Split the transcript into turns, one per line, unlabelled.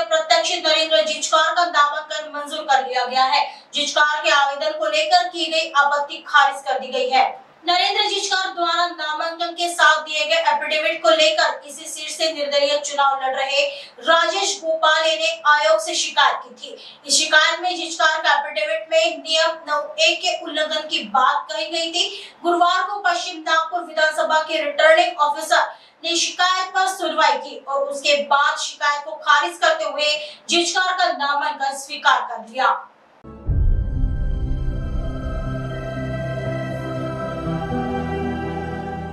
प्रत्याशी नरेंद्र जिचकार का नामांकन मंजूर कर लिया गया है। जिचकार के आवेदन को लेकर की गई आपत्ति खारिज कर दी गई है। नरेंद्र जिचकार द्वारा नामांकन के साथ दिए गए एफिडेविट को लेकर इसी सीट से निर्दलीय चुनाव लड़ रहे राजेश गोपाले ने आयोग से शिकायत की थी। इस शिकायत में जिचकार का एफिडेविट में नियम 9(1) के उल्लंघन की बात कही गई थी। गुरुवार को पश्चिम नागपुर विधानसभा के रिटर्निंग ऑफिसर ने शिकायत पर सुनवाई की और उसके बाद शिकायत को खारिज करते हुए जिचकार का नामांकन स्वीकार कर लिया।